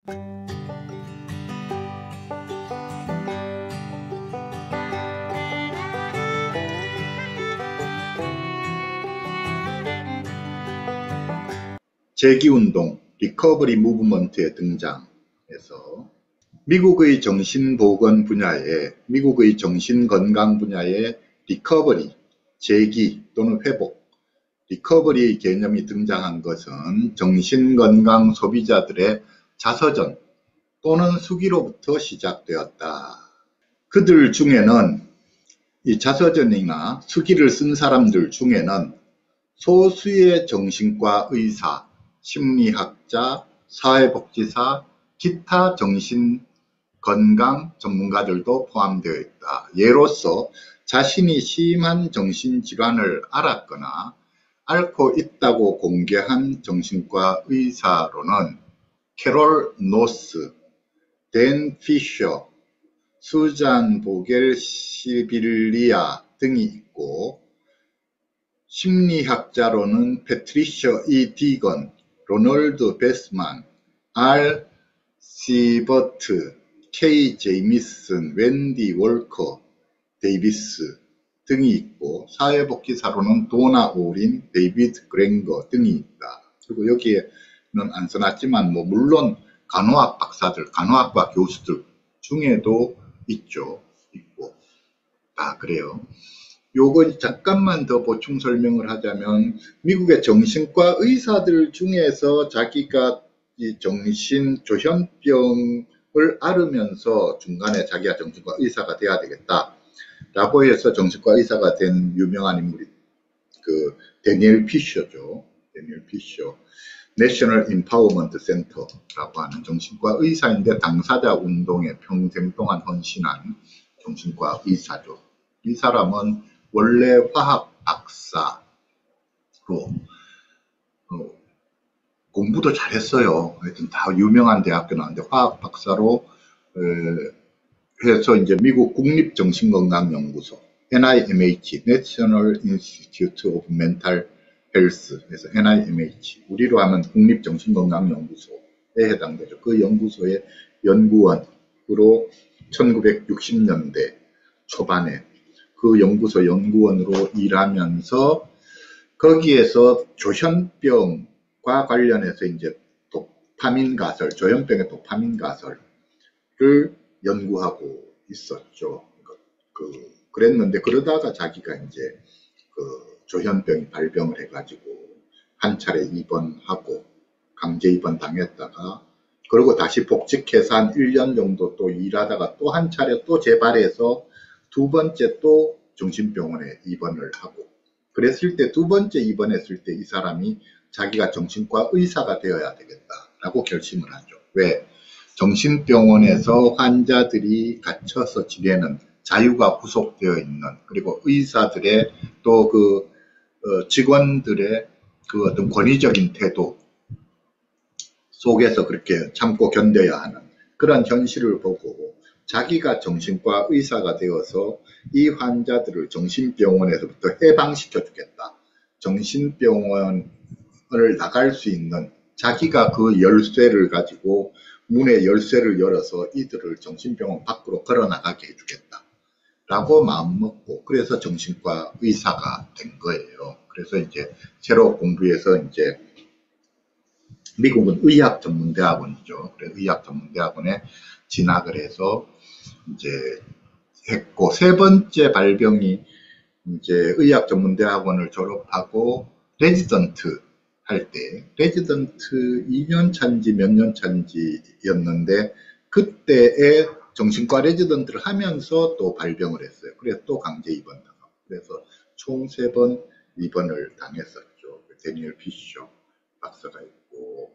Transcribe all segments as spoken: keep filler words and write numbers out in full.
재기운동, 리커버리 무브먼트의 등장에서 미국의 정신보건 분야에, 미국의 정신건강 분야에 리커버리, 재기 또는 회복, 리커버리 개념이 등장한 것은 정신건강 소비자들의 자서전 또는 수기로부터 시작되었다. 그들 중에는, 이 자서전이나 수기를 쓴 사람들 중에는 소수의 정신과 의사, 심리학자, 사회복지사, 기타 정신건강 전문가들도 포함되어 있다. 예로서 자신이 심한 정신질환을 앓았거나 앓고 있다고 공개한 정신과 의사로는 캐롤 노스, 댄 피셔, 수잔 보겔 시빌리아 등이 있고, 심리학자로는 패트리셔 이 디건, 로널드 베스만, 알 시버트, 케이 제이미슨, 웬디 월커 데이비스 등이 있고, 사회복지사로는 도나 오린, 데이비드 그랭거 등이 있다. 그리고 여기에는 안 써놨지만 뭐 물론 간호학 박사들, 간호학과 교수들 중에도 있죠. 있고. 아, 그래요. 요거 잠깐만 더 보충 설명을 하자면, 미국의 정신과 의사들 중에서 자기가 이 정신 조현병을 앓으면서 중간에 자기가 정신과 의사가 돼야 되겠다 라고 해서 정신과 의사가 된 유명한 인물이 그 데니엘 피셔죠. 데니엘 피셔. 내셔널 임파워먼트 센터라고 하는 정신과 의사인데 당사자 운동에 평생 동안 헌신한 정신과 의사죠. 이 사람은 원래 화학 박사로 어, 공부도 잘했어요. 하여튼 다 유명한 대학교 나왔는데 화학 박사로 에, 해서 이제 미국 국립정신건강연구소 엔 아이 엠 에이치 National Institute of Mental Health 그래서 엔 아이 엠 에이치 우리로 하면 국립정신건강연구소에 해당되죠. 그 연구소의 연구원으로 천구백육십 년대 초반에 그 연구소 연구원으로 일하면서 거기에서 조현병과 관련해서 이제 도파민 가설, 조현병의 도파민 가설을 연구하고 있었죠. 그, 그랬는데 그러다가 자기가 이제 그 조현병이 발병을 해가지고 한 차례 입원하고 강제 입원 당했다가 그리고 다시 복직해서 한 일 년 정도 또 일하다가 또 한 차례 또 재발해서 두 번째 또 정신병원에 입원을 하고 그랬을 때 두 번째 입원했을 때 이 사람이 자기가 정신과 의사가 되어야 되겠다라고 결심을 하죠. 왜? 정신병원에서 환자들이 갇혀서 지내는 자유가 구속되어 있는 그리고 의사들의 또 그 어, 직원들의 그 어떤 권위적인 태도 속에서 그렇게 참고 견뎌야 하는 그런 현실을 보고 자기가 정신과 의사가 되어서 이 환자들을 정신병원에서부터 해방시켜 주겠다. 정신병원을 나갈 수 있는 자기가 그 열쇠를 가지고 문의 열쇠를 열어서 이들을 정신병원 밖으로 걸어 나가게 해주겠다. 라고 마음먹고 그래서 정신과 의사가 된 거예요. 그래서 이제 새로 공부해서 이제 미국은 의학 전문대학원이죠. 그래서 의학 전문대학원에 진학을 해서 이제 했고 세 번째 발병이 이제 의학 전문대학원을 졸업하고 레지던트 할 때 레지던트 이 년 차인지 몇 년 차인지였는데 그때에 정신과 레지던트를 하면서 또 발병을 했어요. 그래서 또 강제 입원당하고 그래서 총 세 번 입원을 당했었죠. 데니엘 피셔 박사가 있고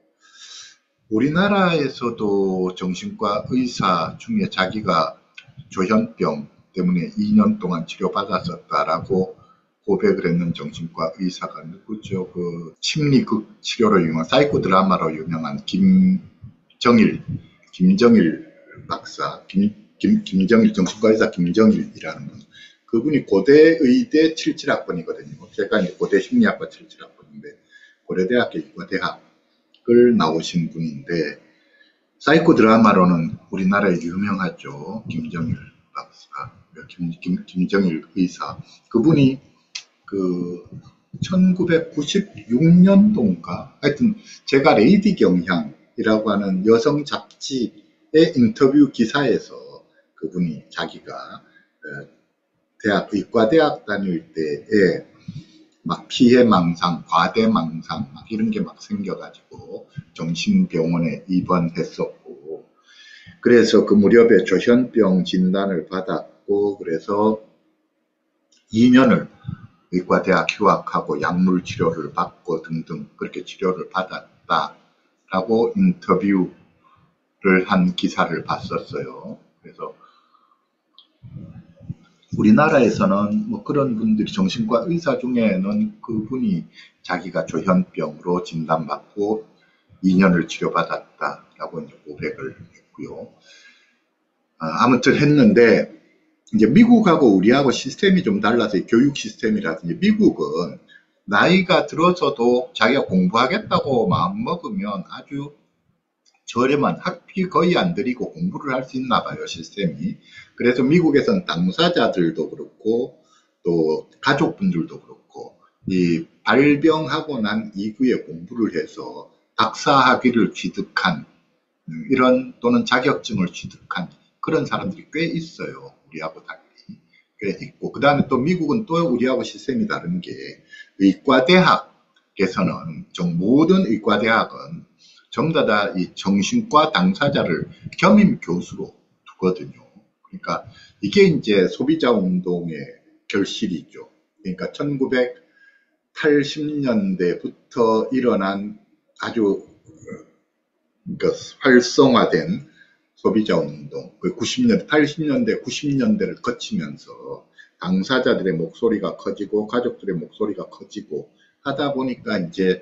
우리나라에서도 정신과 의사 중에 자기가 조현병 때문에 이 년 동안 치료받았었다라고 고백을 했는 정신과 의사가 누구죠? 그 심리극 치료로 유명한 사이코 드라마로 유명한 김정일, 김정일 박사, 김, 김, 김정일 정신과 의사 김정일이라는 분. 그분이 고대의대 칠십칠 학번이거든요. 제가 고대 심리학과 칠십칠 학번인데 고려대학교 의과대학을 나오신 분인데 사이코 드라마로는 우리나라에 유명하죠. 김정일 박사, 김, 김, 김정일 의사. 그분이 그 천구백구십육 년도인가 하여튼 제가 레이디 경향이라고 하는 여성 잡지의 인터뷰 기사에서 그분이 자기가 대학 의과대학 다닐 때에 막 피해망상, 과대망상 막 이런 게 막 생겨가지고 정신병원에 입원했었고, 그래서 그 무렵에 조현병 진단을 받았고, 그래서 이 년을 의과대학 휴학하고 약물 치료를 받고 등등 그렇게 치료를 받았다라고 인터뷰를 한 기사를 봤었어요. 그래서 우리나라에서는 뭐 그런 분들이 정신과 의사 중에는 그분이 자기가 조현병으로 진단받고 이 년을 치료받았다라고 이제 고백을 했고요. 아, 아무튼 했는데 이제 미국하고 우리하고 시스템이 좀 달라서 교육 시스템이라든지 미국은 나이가 들어서도 자기가 공부하겠다고 마음먹으면 아주 저렴한 학비 거의 안 들이고 공부를 할 수 있나 봐요, 시스템이. 그래서 미국에서는 당사자들도 그렇고 또 가족분들도 그렇고 이 발병하고 난 이후에 공부를 해서 박사 학위를 취득한 이런 또는 자격증을 취득한 그런 사람들이 꽤 있어요. 우리하고 달리. 꽤 있고 그 다음에 또 미국은 또 우리하고 시스템이 다른 게 의과대학에서는 좀 모든 의과대학은 전부 다 이 정신과 당사자를 겸임 교수로 두거든요. 그러니까 이게 이제 소비자 운동의 결실이죠. 그러니까 천구백팔십 년대부터 일어난 아주 그러니까 활성화된 소비자 운동, 구십 년대, 팔십 년대, 구십 년대를 거치면서 당사자들의 목소리가 커지고 가족들의 목소리가 커지고 하다 보니까 이제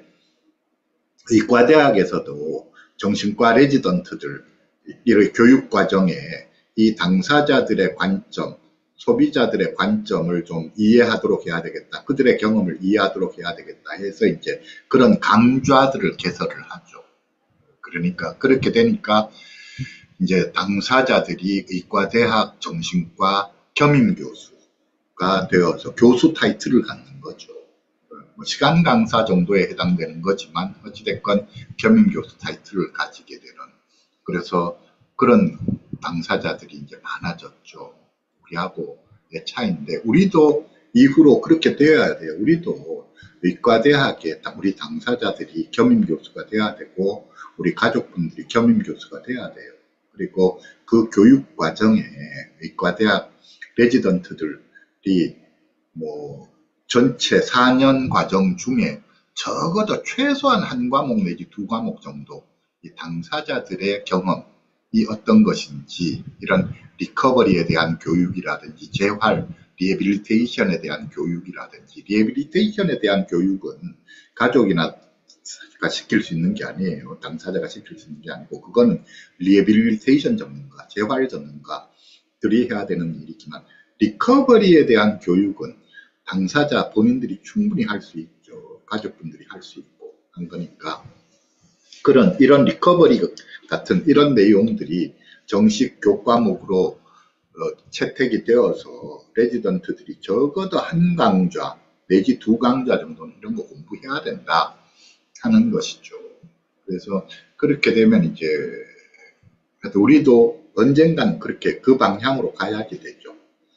의과대학에서도 정신과 레지던트들, 이런 교육 과정에 이 당사자들의 관점, 소비자들의 관점을 좀 이해하도록 해야 되겠다. 그들의 경험을 이해하도록 해야 되겠다 해서 이제 그런 강좌들을 개설을 하죠. 그러니까 그렇게 되니까 이제 당사자들이 의과대학 정신과 겸임교수가 되어서 교수 타이틀을 갖는 거죠. 시간 강사 정도에 해당되는 거지만 어찌됐건 겸임교수 타이틀을 가지게 되는, 그래서 그런 당사자들이 이제 많아졌죠. 우리하고의 차이인데 우리도 이후로 그렇게 되어야 돼요. 우리도 의과대학에 우리 당사자들이 겸임교수가 돼야 되고 우리 가족분들이 겸임교수가 돼야 돼요. 그리고 그 교육 과정에 의과대학 레지던트들이 뭐 전체 사 년 과정 중에 적어도 최소한 한 과목 내지 두 과목 정도 이 당사자들의 경험이 어떤 것인지, 이런 리커버리에 대한 교육이라든지 재활, 리해빌리테이션에 대한 교육이라든지, 리해빌리테이션에 대한 교육은 가족이나 가 시킬 수 있는 게 아니에요. 당사자가 시킬 수 있는 게 아니고 그거는 리해빌리테이션 전문가, 재활 전문가들이 해야 되는 일이지만 리커버리에 대한 교육은 당사자 본인들이 충분히 할 수 있죠. 가족분들이 할 수 있고 한 거니까 그런 이런 리커버리 같은 이런 내용들이 정식 교과목으로 어, 채택이 되어서 레지던트들이 적어도 한 강좌 내지 두 강좌 정도는 이런 거 공부해야 된다 하는 것이죠. 그래서 그렇게 되면 이제 우리도 언젠간 그렇게 그 방향으로 가야지 되죠.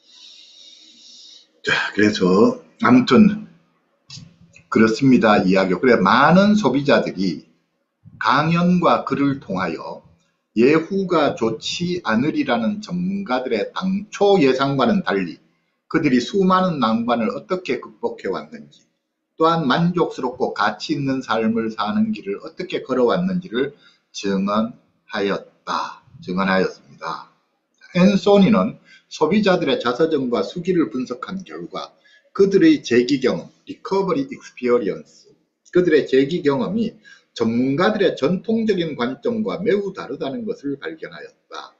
자, 그래서 아무튼 그렇습니다. 이야기. 그래 많은 소비자들이 강연과 글을 통하여 예후가 좋지 않으리라는 전문가들의 당초 예상과는 달리 그들이 수많은 난관을 어떻게 극복해 왔는지, 또한 만족스럽고 가치 있는 삶을 사는 길을 어떻게 걸어왔는지를 증언하였다. 증언하였습니다. 앤소니는 소비자들의 자서전과 수기를 분석한 결과 그들의 재기 경험, 리커버리 익스피리언스, 그들의 재기 경험이 전문가들의 전통적인 관점과 매우 다르다는 것을 발견하였다.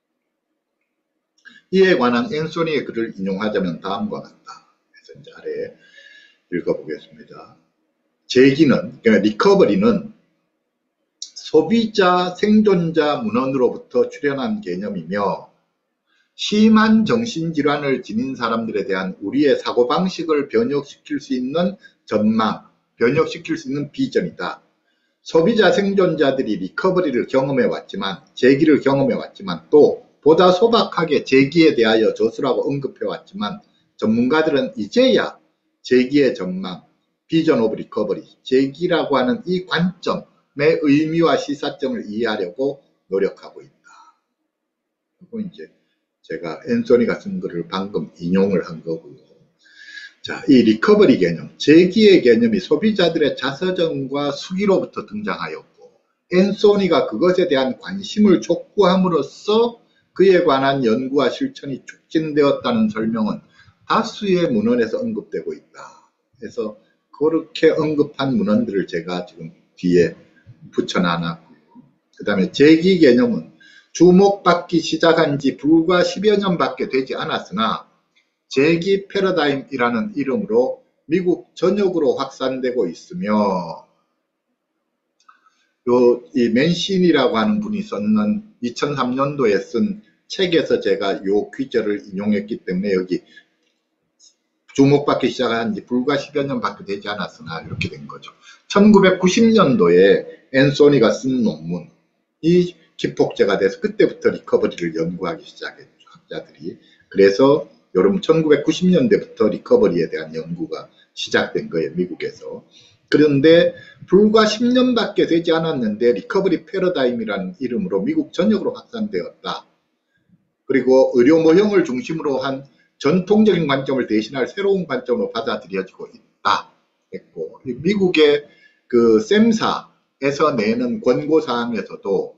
이에 관한 앤소니의 글을 인용하자면 다음과 같다. 그래서 이제 아래 읽어보겠습니다. 재기는, 그러니까 리커버리는 소비자 생존자 문헌으로부터 출현한 개념이며 심한 정신질환을 지닌 사람들에 대한 우리의 사고방식을 변혁시킬 수 있는 전망, 변혁시킬 수 있는 비전이다. 소비자 생존자들이 리커버리를 경험해 왔지만, 재기를 경험해 왔지만, 또 보다 소박하게 재기에 대하여 저술하고 언급해 왔지만, 전문가들은 이제야 재기의 전망, 비전 오브 리커버리, 재기라고 하는 이 관점의 의미와 시사점을 이해하려고 노력하고 있다. 그리고 이제 제가 앤소니가 쓴 글을 방금 인용을 한 거고요. 자, 이 리커버리 개념, 재기의 개념이 소비자들의 자서전과 수기로부터 등장하였고, 앤소니가 그것에 대한 관심을 촉구함으로써 그에 관한 연구와 실천이 촉진되었다는 설명은 다수의 문헌에서 언급되고 있다. 그래서 그렇게 언급한 문헌들을 제가 지금 뒤에 붙여놨고요. 그 다음에 재기 개념은 주목받기 시작한 지 불과 십여 년밖에 되지 않았으나 재기 패러다임이라는 이름으로 미국 전역으로 확산되고 있으며, 요, 이 맨신이라고 하는 분이 썼는 이천삼 년도에 쓴 책에서 제가 요 퀴즈를 인용했기 때문에 여기 주목받기 시작한 지 불과 십여 년밖에 되지 않았으나 이렇게 된 거죠. 천구백구십 년도에 앤소니가 쓴 논문, 이 기폭제가 돼서 그때부터 리커버리를 연구하기 시작했죠, 학자들이. 그래서 여러분 천구백구십 년대부터 리커버리에 대한 연구가 시작된 거예요, 미국에서. 그런데 불과 십 년밖에 되지 않았는데 리커버리 패러다임이라는 이름으로 미국 전역으로 확산되었다. 그리고 의료 모형을 중심으로 한 전통적인 관점을 대신할 새로운 관점으로 받아들여지고 있다 했고, 미국의 그 샘사에서 내는 권고사항에서도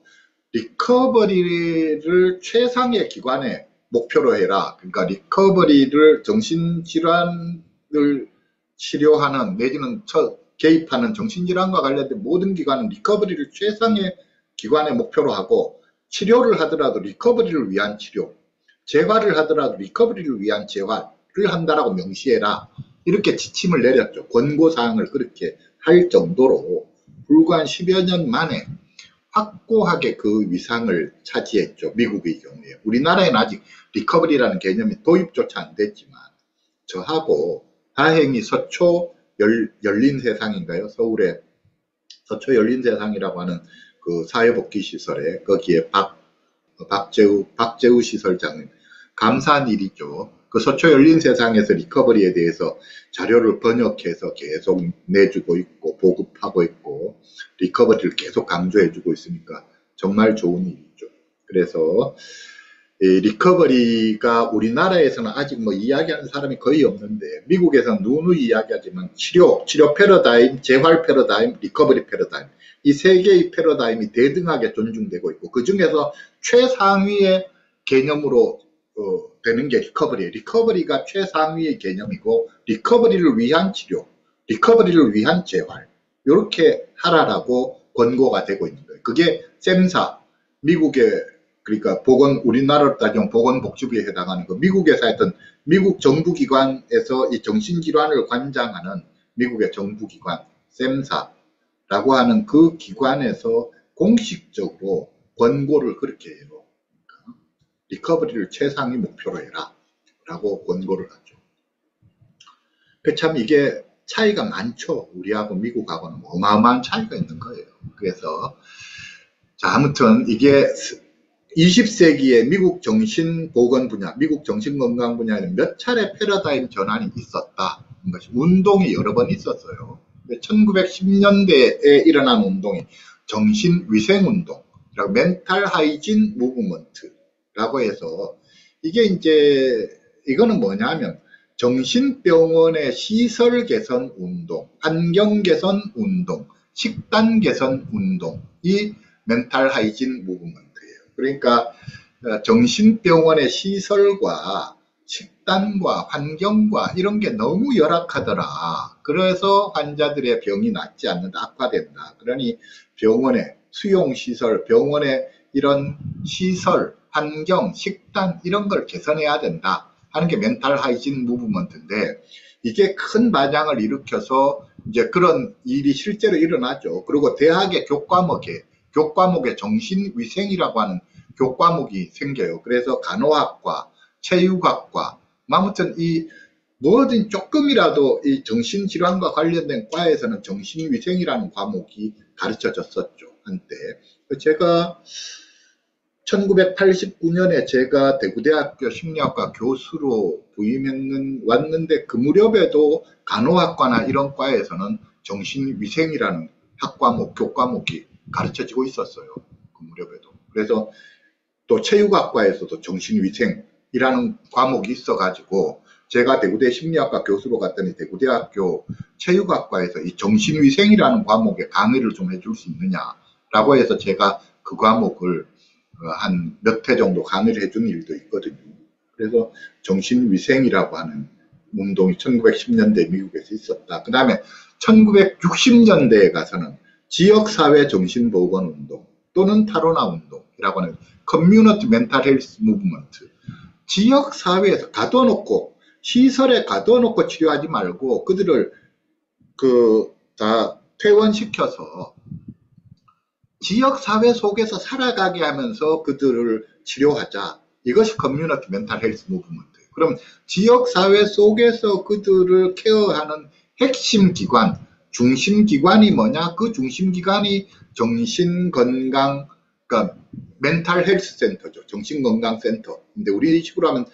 리커버리를 최상의 기관의 목표로 해라. 그러니까 리커버리를 정신질환을 치료하는 내지는 처, 개입하는 정신질환과 관련된 모든 기관은 리커버리를 최상의 기관의 목표로 하고, 치료를 하더라도 리커버리를 위한 치료, 재활을 하더라도 리커버리를 위한 재활을 한다라고 명시해라. 이렇게 지침을 내렸죠. 권고사항을 그렇게 할 정도로 불과 한 십여 년 만에 확고하게 그 위상을 차지했죠, 미국의 경우에. 우리나라에는 아직 리커버리라는 개념이 도입조차 안 됐지만, 저하고 다행히 서초 열, 열린 세상인가요? 서울의 서초 열린 세상이라고 하는 그 사회복지시설에, 거기에 박, 박재우, 박재우 시설장님, 감사한 일이죠. 그 서초 열린 세상에서 리커버리에 대해서 자료를 번역해서 계속 내주고 있고, 보급하고 있고, 리커버리를 계속 강조해주고 있으니까 정말 좋은 일이죠. 그래서 이 리커버리가 우리나라에서는 아직 뭐 이야기하는 사람이 거의 없는데, 미국에서는 누누이 이야기하지만 치료, 치료 패러다임, 재활 패러다임, 리커버리 패러다임, 이 세 개의 패러다임이 대등하게 존중되고 있고, 그 중에서 최상위의 개념으로 어, 되는 게 리커버리예요. 리커버리가 최상위의 개념이고, 리커버리를 위한 치료, 리커버리를 위한 재활, 이렇게 하라라고 권고가 되고 있는 거예요. 그게 샘사, 미국의, 그러니까 보건, 우리나라로 따지면 보건복지부에 해당하는 거, 미국에서 하여튼 미국 정부기관에서 이 정신질환을 관장하는 미국의 정부기관 샘사라고 하는 그 기관에서 공식적으로 권고를 그렇게 해요. 리커버리를 최상위 목표로 해라 라고 권고를 하죠. 참 이게 차이가 많죠. 우리하고 미국하고는 어마어마한 차이가 있는 거예요. 그래서 자, 아무튼 이게 이십 세기의 미국 정신보건 분야, 미국 정신건강 분야에는 몇 차례 패러다임 전환이 있었다. 운동이 여러 번 있었어요. 천구백십 년대에 일어난 운동이 정신위생운동, 멘탈 하이진 무브먼트 라고 해서, 이게 이제 이거는 뭐냐면 정신병원의 시설 개선 운동, 환경 개선 운동, 식단 개선 운동이 멘탈 하이진 무브먼트예요. 그러니까 정신병원의 시설과 식단과 환경과 이런 게 너무 열악하더라. 그래서 환자들의 병이 낫지 않는다, 악화된다. 그러니 병원의 수용시설, 병원의 이런 시설, 환경, 식단 이런 걸 개선해야 된다 하는 게 멘탈 하이진 무브먼트인데, 이게 큰 반향을 일으켜서 이제 그런 일이 실제로 일어나죠. 그리고 대학의 교과목에 교과목에 정신위생이라고 하는 교과목이 생겨요. 그래서 간호학과, 체육학과, 아무튼 이 뭐든 조금이라도 이 정신질환과 관련된 과에서는 정신위생이라는 과목이 가르쳐졌었죠, 한때. 제가 천구백팔십구 년에 제가 대구대학교 심리학과 교수로 부임했는 왔는데 그 무렵에도 간호학과나 이런 과에서는 정신위생이라는 학과목, 교과목이 가르쳐지고 있었어요. 그 무렵에도. 그래서 또 체육학과에서도 정신위생이라는 과목이 있어가지고 제가 대구대 심리학과 교수로 갔더니 대구대학교 체육학과에서 이 정신위생이라는 과목에 강의를 좀 해줄 수 있느냐라고 해서 제가 그 과목을 한 몇 회 정도 강의를 해준 일도 있거든요. 그래서 정신위생이라고 하는 운동이 천구백십 년대 미국에서 있었다. 그 다음에 천구백육십 년대에 가서는 지역사회 정신보건운동 또는 타로나 운동이라고 하는 커뮤니티 멘탈 헬스 무브먼트, 지역사회에서 가둬놓고 시설에 가둬놓고 치료하지 말고 그들을 그 다 퇴원시켜서 지역사회 속에서 살아가게 하면서 그들을 치료하자. 이것이 커뮤니티 멘탈 헬스 무브먼트예요. 그럼 지역사회 속에서 그들을 케어하는 핵심 기관, 중심 기관이 뭐냐? 그 중심 기관이 정신건강, 그러니까 멘탈 헬스 센터죠. 정신건강센터. 근데 우리 식으로 하면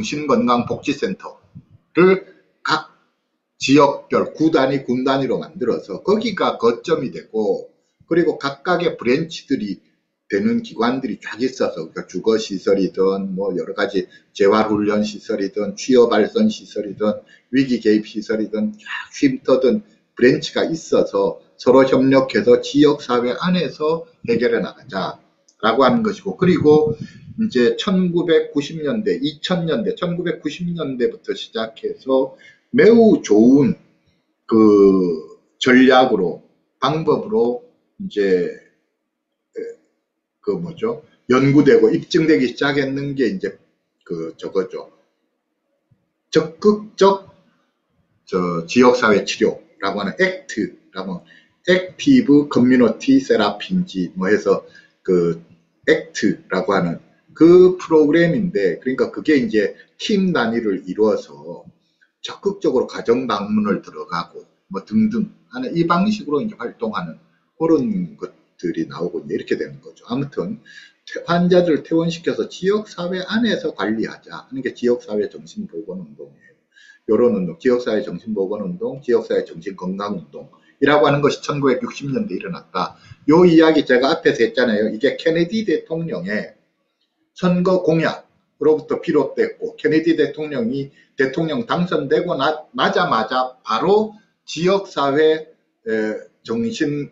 정신건강복지센터를 각 지역별, 구 단위, 군 단위로 만들어서 거기가 거점이 되고, 그리고 각각의 브랜치들이 되는 기관들이 쫙 있어서, 그러니까 주거시설이든 뭐 여러 가지 재활훈련시설이든 취업발전시설이든 위기개입시설이든 쫙 쉼터든 브랜치가 있어서 서로 협력해서 지역사회 안에서 해결해 나가자라고 하는 것이고, 그리고 이제 천구백구십 년대, 이천 년대, 천구백구십 년대부터 시작해서 매우 좋은 그 전략으로, 방법으로 이제 그 뭐죠? 연구되고 입증되기 시작했는 게 이제 그 저거죠. 적극적 저 지역사회 치료라고 하는 액트라고, 액티브 커뮤니티 세라피인지 뭐 해서 그 액트라고 하는 그 프로그램인데, 그러니까 그게 이제 팀 단위를 이루어서 적극적으로 가정 방문을 들어가고 뭐 등등 하는 이 방식으로 이제 활동하는 그런 것들이 나오고 이제 이렇게 되는 거죠. 아무튼 환자들을 퇴원시켜서 지역사회 안에서 관리하자 하는 게 지역사회 정신보건운동이에요. 이런 운동, 지역사회 정신보건운동, 지역사회 정신건강운동이라고 하는 것이 천구백육십 년대에 일어났다. 요 이야기 제가 앞에서 했잖아요. 이게 케네디 대통령의 선거 공약으로부터 비롯됐고, 케네디 대통령이 대통령 당선되고 나자마자 바로 지역사회 정신,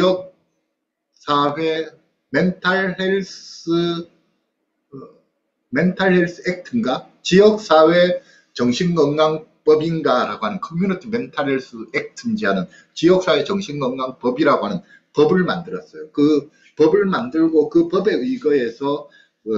지역사회 멘탈 헬스, 멘탈 헬스 액트인가? 지역사회 정신건강법인가라고 하는 커뮤니티 멘탈 헬스 액트인지 하는 지역사회 정신건강법이라고 하는 법을 만들었어요. 그 법을 만들고 그 법에 의거해서 어,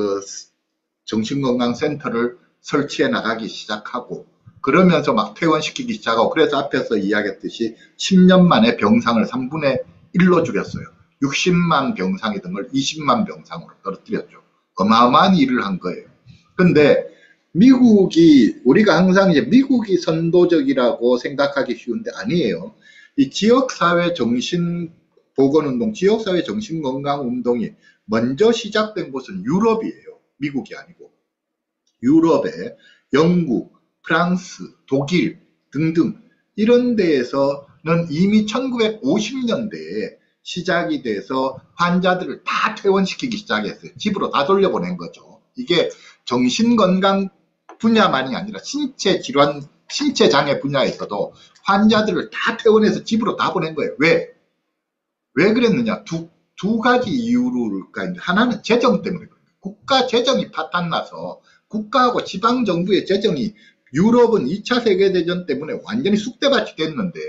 정신건강센터를 설치해 나가기 시작하고, 그러면서 막 퇴원시키기 시작하고, 그래서 앞에서 이야기했듯이 십 년 만에 병상을 삼분의 일로 줄였어요. 육십만 병상이던 걸 이십만 병상으로 떨어뜨렸죠. 어마어마한 일을 한 거예요. 근데 미국이, 우리가 항상 이제 미국이 선도적이라고 생각하기 쉬운데 아니에요. 이 지역사회 정신보건운동, 지역사회 정신건강운동이 먼저 시작된 곳은 유럽이에요. 미국이 아니고. 유럽에 영국, 프랑스, 독일 등등 이런 데에서는 이미 천구백오십 년대에 시작이 돼서 환자들을 다 퇴원시키기 시작했어요. 집으로 다 돌려보낸 거죠. 이게 정신건강 분야만이 아니라 신체 질환, 신체 장애 분야에서도 환자들을 다 퇴원해서 집으로 다 보낸 거예요. 왜? 왜 그랬느냐? 두, 두 가지 이유로일까. 하나는 재정 때문에 그래요. 국가 재정이 파탄나서 국가하고 지방정부의 재정이, 유럽은 이 차 세계대전 때문에 완전히 쑥대밭이 됐는데,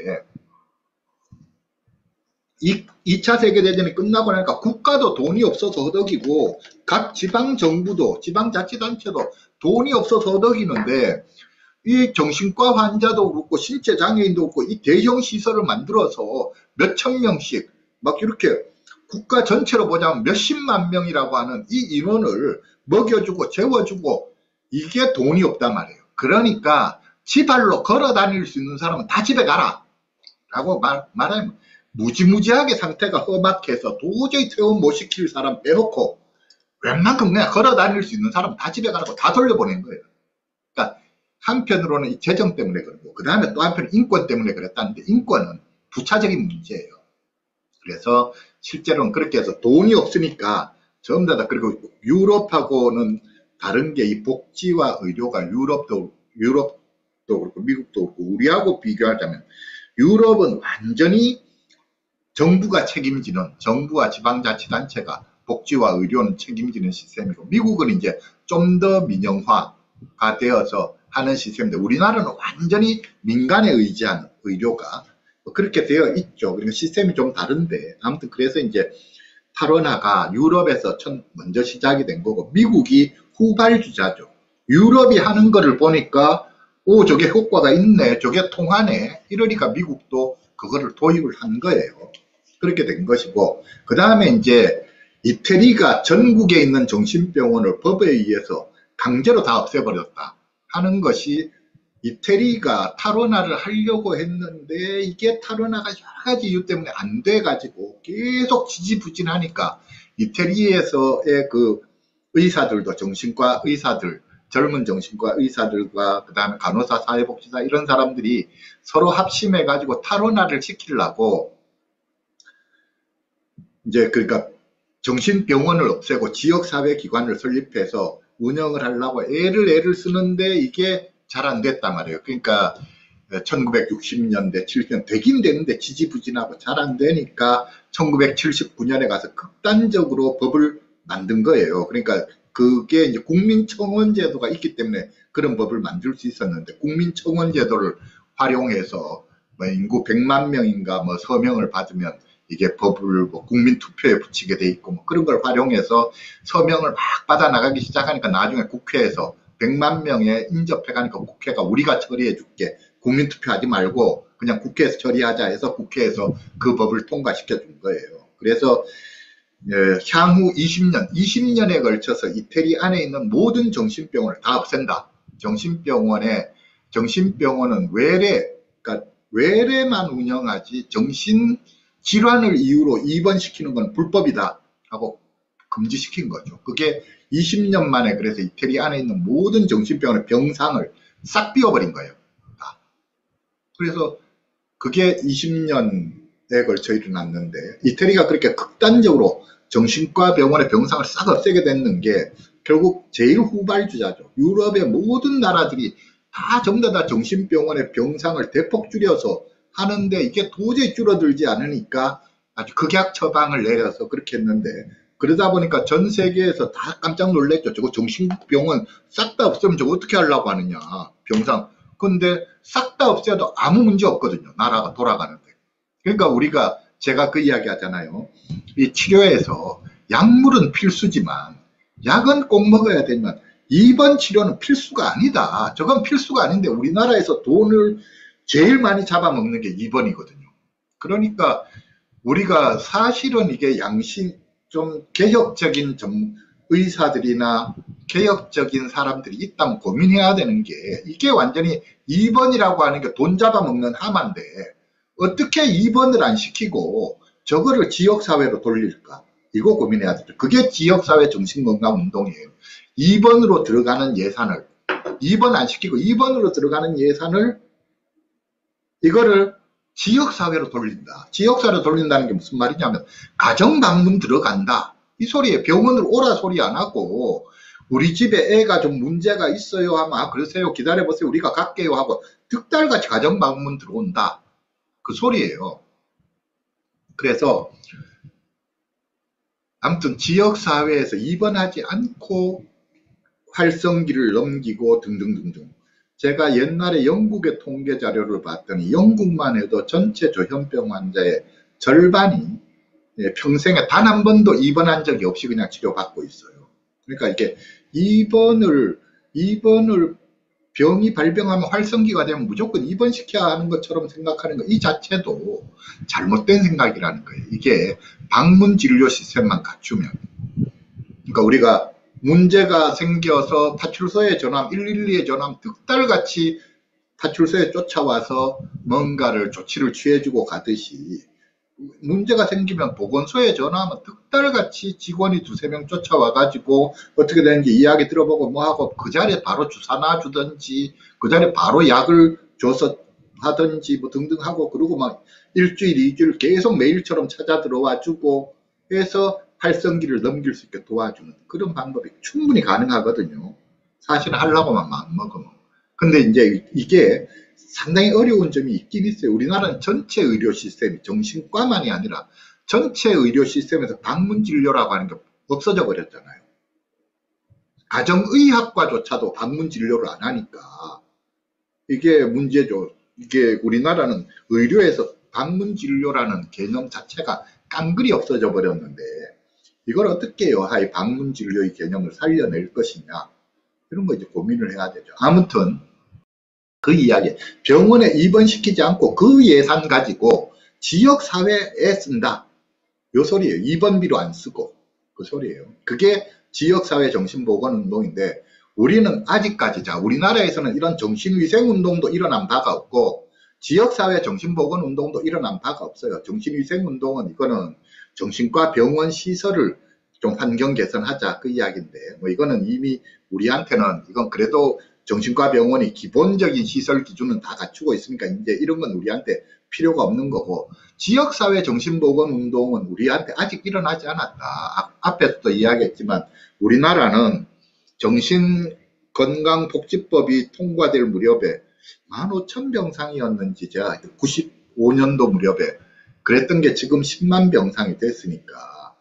이, 이 차 세계대전이 끝나고 나니까 국가도 돈이 없어서 허덕이고 각 지방정부도, 지방자치단체도 돈이 없어서 허덕이는데, 이 정신과 환자도 그렇고 신체장애인도 그렇고 이 대형 시설을 만들어서 몇천 명씩 막 이렇게 국가 전체로 보자면 몇십만 명이라고 하는 이 인원을 먹여주고 재워주고 이게 돈이 없단 말이에요. 그러니까 지발로 걸어 다닐 수 있는 사람은 다 집에 가라 라고 말, 말하면 무지무지하게 상태가 험악해서 도저히 퇴원 못 시킬 사람 빼놓고 웬만큼 그냥 걸어 다닐 수 있는 사람은 다 집에 가라고 다 돌려보낸 거예요. 그러니까 한편으로는 이 재정 때문에 그러고 그 다음에 또 한편 인권 때문에 그랬다는데 인권은 부차적인 문제예요. 그래서 실제로는 그렇게 해서 돈이 없으니까 전부 다 그리고 유럽하고는 다른 게 이 복지와 의료가 유럽도 유럽도 그렇고 미국도 그렇고 우리하고 비교하자면 유럽은 완전히 정부가 책임지는 정부와 지방자치단체가 복지와 의료는 책임지는 시스템이고 미국은 이제 좀 더 민영화가 되어서 하는 시스템인데 우리나라는 완전히 민간에 의지하는 의료가 그렇게 되어 있죠. 그러니까 시스템이 좀 다른데 아무튼 그래서 이제 탈원화가 유럽에서 첫 먼저 시작이 된 거고 미국이 후발주자죠. 유럽이 하는 거를 보니까 오 저게 효과가 있네 저게 통하네 이러니까 미국도 그거를 도입을 한 거예요. 그렇게 된 것이고 그 다음에 이제 이태리가 전국에 있는 정신병원을 법에 의해서 강제로 다 없애버렸다 하는 것이 이태리가 탈원화를 하려고 했는데 이게 탈원화가 여러 가지 이유 때문에 안 돼가지고 계속 지지부진하니까 이태리에서의 그 의사들도 정신과 의사들 젊은 정신과 의사들과 그 다음에 간호사 사회복지사 이런 사람들이 서로 합심해 가지고 탈원화를 시키려고 이제 그러니까 정신병원을 없애고 지역사회기관을 설립해서 운영을 하려고 애를 애를 쓰는데 이게 잘 안 됐단 말이에요. 그러니까 천구백육십 년대, 칠십 년대 되긴 되는데 지지부진하고 잘 안 되니까 천구백칠십구 년에 가서 극단적으로 법을 만든 거예요. 그러니까 그게 이제 국민청원제도가 있기 때문에 그런 법을 만들 수 있었는데 국민청원제도를 활용해서 뭐 인구 백만 명인가 뭐 서명을 받으면 이게 법을 뭐 국민투표에 붙이게 돼 있고 뭐 그런 걸 활용해서 서명을 막 받아 나가기 시작하니까 나중에 국회에서 백만 명에 인접해 가니까 국회가 우리가 처리해 줄게 국민투표 하지 말고 그냥 국회에서 처리하자 해서 국회에서 그 법을 통과시켜 준 거예요. 그래서 예, 향후 이십 년, 이십 년에 걸쳐서 이태리 안에 있는 모든 정신병원을 다 없앤다. 정신병원에 정신병원은 외래, 그러니까 외래만 운영하지 정신 질환을 이유로 입원시키는 건 불법이다 하고 금지시킨 거죠. 그게 이십 년 만에 그래서 이태리 안에 있는 모든 정신병원의 병상을 싹 비워버린 거예요. 다. 그래서 그게 이십 년에 걸쳐 일어났는데 이태리가 그렇게 극단적으로 정신과 병원의 병상을 싹 없애게 됐는 게 결국 제일 후발주자죠. 유럽의 모든 나라들이 다 전부 다 정신병원의 병상을 대폭 줄여서 하는데 이게 도저히 줄어들지 않으니까 아주 극약 처방을 내려서 그렇게 했는데 그러다 보니까 전 세계에서 다 깜짝 놀랐죠. 저거 정신병원 싹 다 없애면 저거 어떻게 하려고 하느냐. 병상. 근데 싹 다 없애도 아무 문제 없거든요. 나라가 돌아가는데. 그러니까 우리가 제가 그 이야기 하잖아요. 이 치료에서 약물은 필수지만 약은 꼭 먹어야 되지만 입원 치료는 필수가 아니다. 저건 필수가 아닌데 우리나라에서 돈을 제일 많이 잡아먹는 게 입원이거든요. 그러니까 우리가 사실은 이게 양심 좀 개혁적인 좀 의사들이나 개혁적인 사람들이 있다면 고민해야 되는 게 이게 완전히 입원이라고 하는 게 돈 잡아먹는 하마인데 어떻게 입원을 안 시키고 저거를 지역사회로 돌릴까? 이거 고민해야 되죠. 그게 지역사회 정신건강운동이에요. 입원으로 들어가는 예산을 입원 안 시키고 입원으로 들어가는 예산을 이거를 지역사회로 돌린다. 지역사회로 돌린다는 게 무슨 말이냐면 가정방문 들어간다. 이 소리에 병원으로 오라 소리 안 하고 우리 집에 애가 좀 문제가 있어요 하면 아 그러세요 기다려보세요 우리가 갈게요 하고 득달같이 가정방문 들어온다. 그 소리예요. 그래서 아무튼 지역사회에서 입원하지 않고 활성기를 넘기고 등등등등. 제가 옛날에 영국의 통계 자료를 봤더니 영국만 해도 전체 조현병 환자의 절반이 평생에 단 한 번도 입원한 적이 없이 그냥 치료받고 있어요. 그러니까 이게 입원을 입원을 병이 발병하면 활성기가 되면 무조건 입원시켜야 하는 것처럼 생각하는 것, 이 자체도 잘못된 생각이라는 거예요. 이게 방문 진료 시스템만 갖추면. 그러니까 우리가 문제가 생겨서 파출소에 전화하면 일일이에 전화하면 득달같이 파출소에 쫓아와서 뭔가를 조치를 취해주고 가듯이 문제가 생기면 보건소에 전화하면 득달같이 직원이 두세 명 쫓아와가지고 어떻게 되는지 이야기 들어보고 뭐하고 그 자리에 바로 주사 놔주든지 그 자리에 바로 약을 줘서 하든지 뭐 등등 하고 그러고 막 일주일, 이주일 계속 매일처럼 찾아 들어와 주고 해서 활성기를 넘길 수 있게 도와주는 그런 방법이 충분히 가능하거든요. 사실 하려고만 마음 먹으면. 근데 이제 이게 상당히 어려운 점이 있긴 있어요. 우리나라는 전체 의료 시스템이 정신과만이 아니라 전체 의료 시스템에서 방문 진료라고 하는 게 없어져 버렸잖아요. 가정의학과조차도 방문 진료를 안 하니까 이게 문제죠. 이게 우리나라는 의료에서 방문 진료라는 개념 자체가 깡그리 없어져 버렸는데 이걸 어떻게 해요? 하이 방문 진료의 개념을 살려낼 것이냐 이런 거 이제 고민을 해야 되죠. 아무튼 그 이야기, 병원에 입원시키지 않고 그 예산 가지고 지역사회에 쓴다. 요 소리예요. 입원비로 안 쓰고. 그 소리예요. 그게 지역사회 정신보건운동인데 우리는 아직까지, 자, 우리나라에서는 이런 정신위생운동도 일어난 바가 없고 지역사회 정신보건운동도 일어난 바가 없어요. 정신위생운동은 이거는 정신과 병원 시설을 좀 환경 개선하자 그 이야기인데 뭐 이거는 이미 우리한테는 이건 그래도 정신과 병원이 기본적인 시설 기준은 다 갖추고 있으니까 이제 이런 건 우리한테 필요가 없는 거고 지역사회 정신보건운동은 우리한테 아직 일어나지 않았다. 앞에서도 이야기했지만 우리나라는 정신건강복지법이 통과될 무렵에 만 오천 병상이었는지 제가 구십오 년도 무렵에 그랬던 게 지금 십만 병상이 됐으니까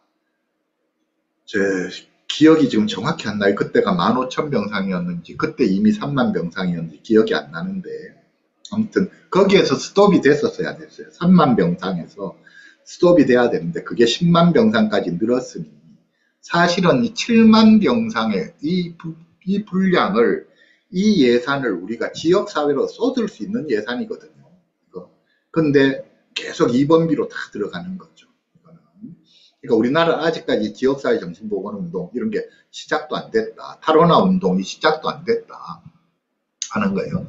제 기억이 지금 정확히 안 나요. 그때가 만 오천 병상이었는지 그때 이미 삼만 병상이었는지 기억이 안 나는데 아무튼 거기에서 스톱이 됐었어야 됐어요. 삼만 병상에서 스톱이 돼야 되는데 그게 십만 병상까지 늘었으니 사실은 이 칠만 병상의 이, 이 분량을 이 예산을 우리가 지역사회로 쏟을 수 있는 예산이거든요. 이거. 근데 계속 입원비로 다 들어가는 거죠. 그러니까 우리나라 아직까지 지역사회 정신보건운동 이런 게 시작도 안 됐다. 탈원화 운동이 시작도 안 됐다 하는 거예요.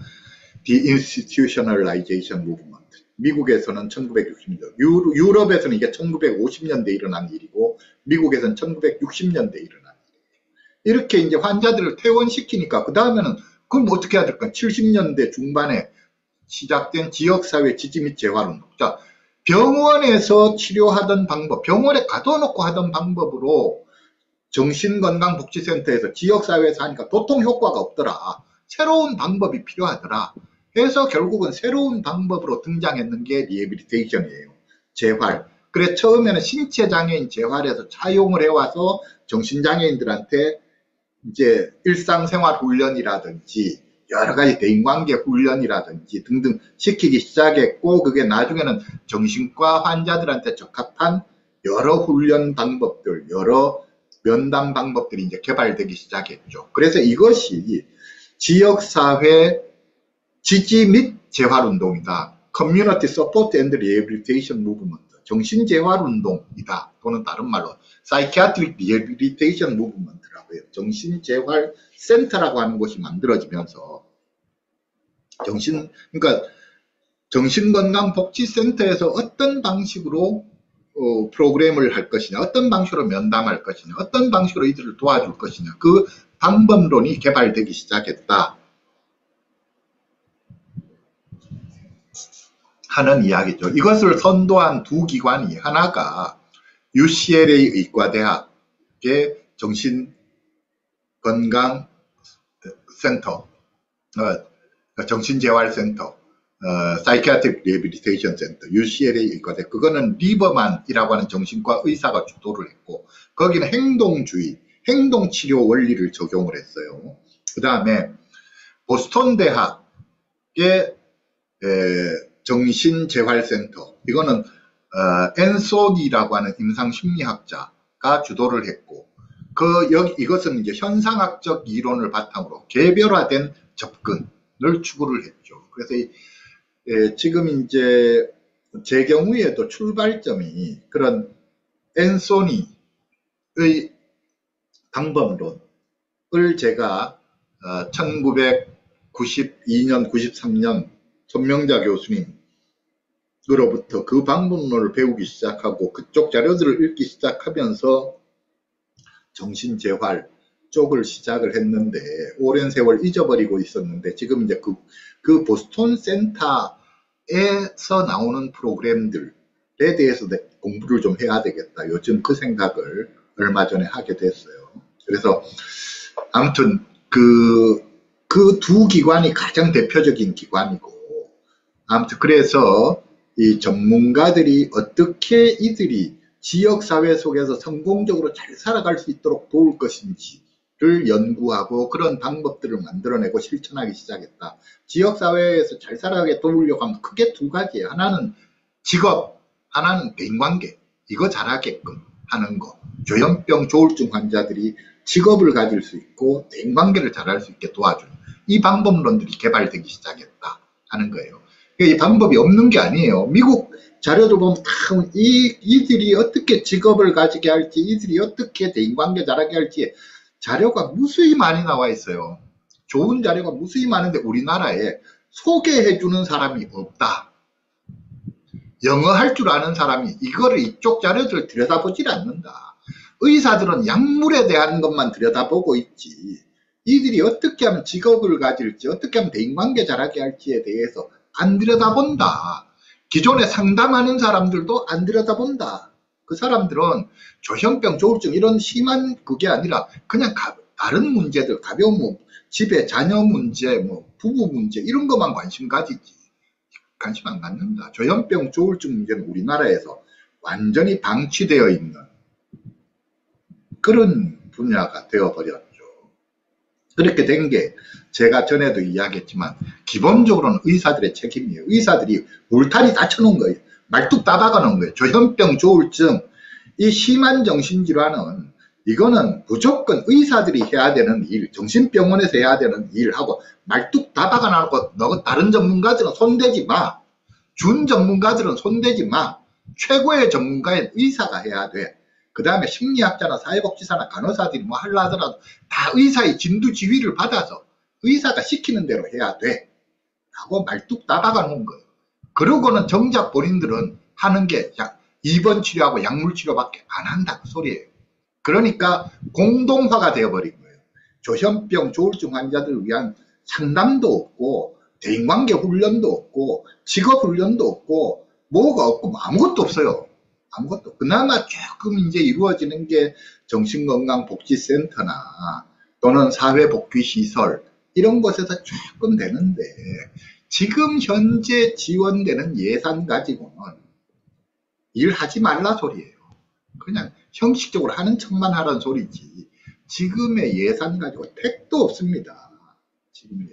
Deinstitutionalization Movement. 미국에서는 천구백육십 년대, 유, 유럽에서는 이게 천구백오십 년대에 일어난 일이고 미국에서는 천구백육십 년대에 일어난 일이에요. 이렇게 이제 환자들을 퇴원시키니까 그 다음에는 그럼 어떻게 해야 될까? 칠십 년대 중반에 시작된 지역사회 지지 및 재활운동. 자, 병원에서 치료하던 방법, 병원에 가둬놓고 하던 방법으로 정신건강복지센터에서 지역사회에서 하니까 도통 효과가 없더라. 새로운 방법이 필요하더라. 해서 결국은 새로운 방법으로 등장했는 게 리해빌리테이션이에요. 재활. 그래 처음에는 신체장애인 재활에서 차용을 해와서 정신장애인들한테 이제 일상생활 훈련이라든지 여러가지 대인관계 훈련이라든지 등등 시키기 시작했고 그게 나중에는 정신과 환자들한테 적합한 여러 훈련 방법들, 여러 면담 방법들이 이제 개발되기 시작했죠. 그래서 이것이 지역사회 지지 및 재활운동이다. Community Support and Rehabilitation Movement. 정신재활운동이다. 또는 다른 말로 Psychiatric Rehabilitation Movement라고 해요. 정신재활센터라고 하는 곳이 만들어지면서 정신, 그러니까 정신건강복지센터에서 어떤 방식으로 어, 프로그램을 할 것이냐, 어떤 방식으로 면담할 것이냐, 어떤 방식으로 이들을 도와줄 것이냐, 그 방법론이 개발되기 시작했다 하는 이야기죠. 이것을 선도한 두 기관이 하나가 유씨엘에이 의과대학의 정신건강센터, 어, 정신재활센터, 어, Psychiatric Rehabilitation Center, 유씨엘에이 의과대, 그거는 리버만이라고 하는 정신과 의사가 주도를 했고, 거기는 행동주의, 행동치료 원리를 적용을 했어요. 그 다음에 보스턴 대학의 정신재활센터, 이거는 어, 앤소니라고 하는 임상심리학자가 주도를 했고, 그 여기 이것은 이제 현상학적 이론을 바탕으로 개별화된 접근, 늘 추구를 했죠. 그래서 이, 예, 지금 이제 제 경우에도 출발점이 그런 앤소니의 방법론을 제가 어, 천구백구십이 년, 구십삼 년 손명자 교수님으로부터 그 방법론을 배우기 시작하고 그쪽 자료들을 읽기 시작하면서 정신재활 쪽을 시작을 했는데 오랜 세월 잊어버리고 있었는데 지금 이제 그, 그 보스턴 센터에서 나오는 프로그램들에 대해서 공부를 좀 해야 되겠다. 요즘 그 생각을 얼마 전에 하게 됐어요. 그래서 아무튼 그, 그 두 기관이 가장 대표적인 기관이고 아무튼 그래서 이 전문가들이 어떻게 이들이 지역사회 속에서 성공적으로 잘 살아갈 수 있도록 도울 것인지를 연구하고 그런 방법들을 만들어내고 실천하기 시작했다. 지역사회에서 잘 살아가게 도우려고 하면 크게 두 가지예요. 하나는 직업, 하나는 대인관계. 이거 잘하게끔 하는 거. 조현병, 조울증 환자들이 직업을 가질 수 있고 대인관계를 잘할 수 있게 도와주는 이 방법론들이 개발되기 시작했다 하는 거예요. 이 방법이 없는 게 아니에요. 미국 자료들 보면 다 이, 이들이 어떻게 직업을 가지게 할지, 이들이 어떻게 대인관계 잘하게 할지 자료가 무수히 많이 나와 있어요. 좋은 자료가 무수히 많은데 우리나라에 소개해주는 사람이 없다. 영어 할 줄 아는 사람이 이거를 이쪽 자료들을 들여다보질 않는다. 의사들은 약물에 대한 것만 들여다보고 있지. 이들이 어떻게 하면 직업을 가질지, 어떻게 하면 대인관계 잘하게 할지에 대해서 안 들여다본다. 기존에 상담하는 사람들도 안 들여다본다. 그 사람들은 조현병, 조울증 이런 심한 그게 아니라 그냥 가, 다른 문제들, 가벼운 뭐 집에 자녀 문제, 뭐 부부 문제 이런 것만 관심 가지지. 관심 안 갖는다. 조현병, 조울증 문제는 우리나라에서 완전히 방치되어 있는 그런 분야가 되어버렸죠. 그렇게 된 게 제가 전에도 이야기했지만 기본적으로는 의사들의 책임이에요. 의사들이 울타리 다 쳐놓은 거예요. 말뚝 다 박아놓은 거예요. 조현병, 조울증 이 심한 정신질환은 이거는 무조건 의사들이 해야 되는 일, 정신병원에서 해야 되는 일하고 말뚝 다 박아놓고 너 다른 전문가들은 손대지 마. 준 전문가들은 손대지 마. 최고의 전문가인 의사가 해야 돼. 그 다음에 심리학자나 사회복지사나 간호사들이 뭐 하려 하더라도 다 의사의 진두 지휘를 받아서 의사가 시키는 대로 해야 돼. 하고 말뚝 다 박아놓은 거예요. 그러고는 정작 본인들은 하는 게 입원 치료하고 약물 치료밖에 안 한다 그 소리예요. 그러니까 공동화가 되어버린 거예요. 조현병, 조울증 환자들을 위한 상담도 없고 대인관계 훈련도 없고 직업 훈련도 없고 뭐가 없고 아무것도 없어요. 아무것도. 그나마 조금 이제 이루어지는 게 정신건강복지센터나 또는 사회복귀시설 이런 곳에서 조금 되는데 지금 현재 지원되는 예산 가지고는 일하지 말라 소리예요. 그냥 형식적으로 하는 척만 하라는 소리지 지금의 예산 가지고 택도 없습니다. 지금의.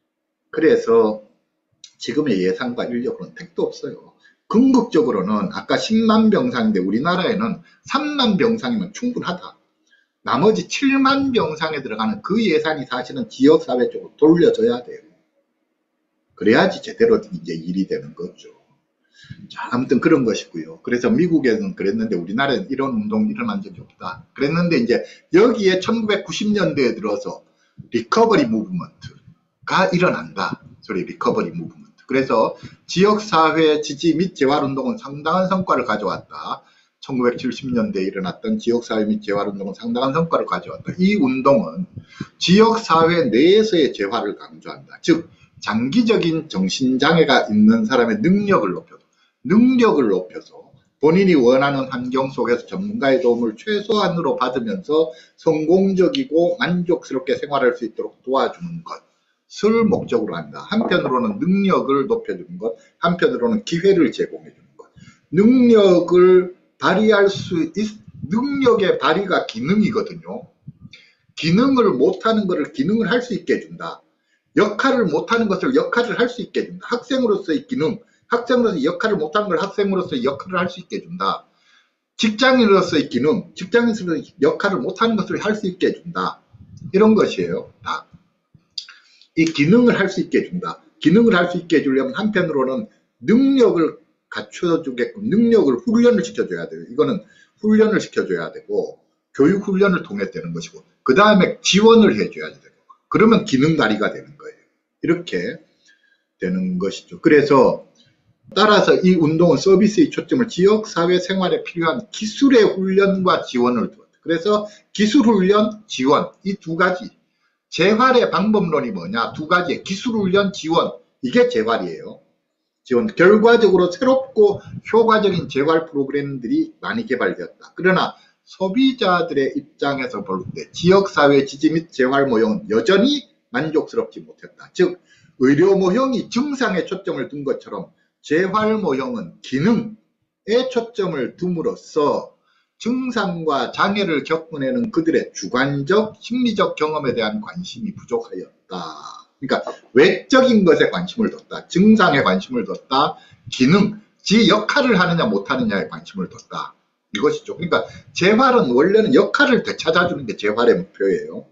그래서 지금의 예산과 인력으로는 택도 없어요. 궁극적으로는 아까 십만 병상인데 우리나라에는 삼만 병상이면 충분하다. 나머지 칠만 병상에 들어가는 그 예산이 사실은 지역사회 쪽으로 돌려줘야 돼요. 그래야지 제대로 이제 일이 되는 거죠. 자, 아무튼 그런 것이고요. 그래서 미국에는 그랬는데 우리나라에는 이런 운동이 일어난 적이 없다. 그랬는데 이제 여기에 천구백구십 년대에 들어서 리커버리 무브먼트가 일어난다. 소리 리커버리 무브먼트. 그래서 지역사회 지지 및 재활운동은 상당한 성과를 가져왔다. 천구백칠십 년대에 일어났던 지역사회 및 재활운동은 상당한 성과를 가져왔다. 이 운동은 지역사회 내에서의 재활을 강조한다. 즉 장기적인 정신장애가 있는 사람의 능력을 높여서 능력을 높여서 본인이 원하는 환경 속에서 전문가의 도움을 최소한으로 받으면서 성공적이고 만족스럽게 생활할 수 있도록 도와주는 것을 목적으로 한다. 한편으로는 능력을 높여주는 것, 한편으로는 기회를 제공해주는 것. 능력을 발휘할 수 있, 능력의 발휘가 기능이거든요. 기능을 못하는 것을 기능을 할 수 있게 해준다. 역할을 못하는 것을 역할을 할 수 있게 해준다. 학생으로서의 기능, 학생으로서 역할을 못하는 걸 학생으로서의 역할을 할 수 있게 해준다. 직장인으로서의 기능, 직장인으로서의 역할을 못하는 것을 할 수 있게 해준다. 이런 것이에요. 다. 이 기능을 할 수 있게 해준다. 기능을 할 수 있게 해주려면 한편으로는 능력을 갖춰주게끔 능력을 훈련을 시켜줘야 돼요. 이거는 훈련을 시켜줘야 되고 교육 훈련을 통해 되는 것이고 그 다음에 지원을 해줘야 되고 그러면 기능 발휘가 되는 거예요. 이렇게 되는 것이죠. 그래서 따라서 이 운동은 서비스의 초점을 지역사회 생활에 필요한 기술의 훈련과 지원을 두었다. 그래서 기술훈련, 지원 이 두 가지 재활의 방법론이 뭐냐? 두 가지의 기술훈련, 지원 이게 재활이에요. 지원 결과적으로 새롭고 효과적인 재활 프로그램들이 많이 개발되었다. 그러나 소비자들의 입장에서 볼 때 지역사회 지지 및 재활 모형은 여전히 만족스럽지 못했다. 즉 의료 모형이 증상에 초점을 둔 것처럼 재활 모형은 기능에 초점을 둠으로써 증상과 장애를 겪어내는 그들의 주관적 심리적 경험에 대한 관심이 부족하였다. 그러니까 외적인 것에 관심을 뒀다. 증상에 관심을 뒀다. 기능, 지 역할을 하느냐 못하느냐에 관심을 뒀다. 이것이죠. 그러니까 재활은 원래는 역할을 되찾아주는 게 재활의 목표예요.